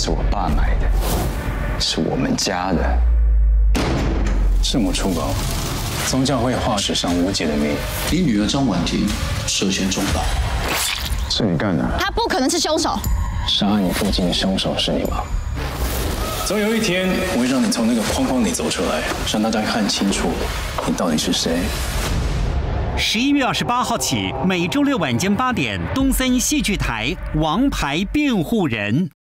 是我爸买的，是我们家的。弑母出堡，宗教会化史上无解的谜。 你女儿张婉婷涉嫌重大， 是你干的？ 他不可能是凶手。 杀害你父亲的凶手是你吗？总有一天，我会让你从那个框框里走出来，让大家看清楚你到底是谁。 11月28号起，每周六晚间8点，东森戏剧台《王牌辩护人》。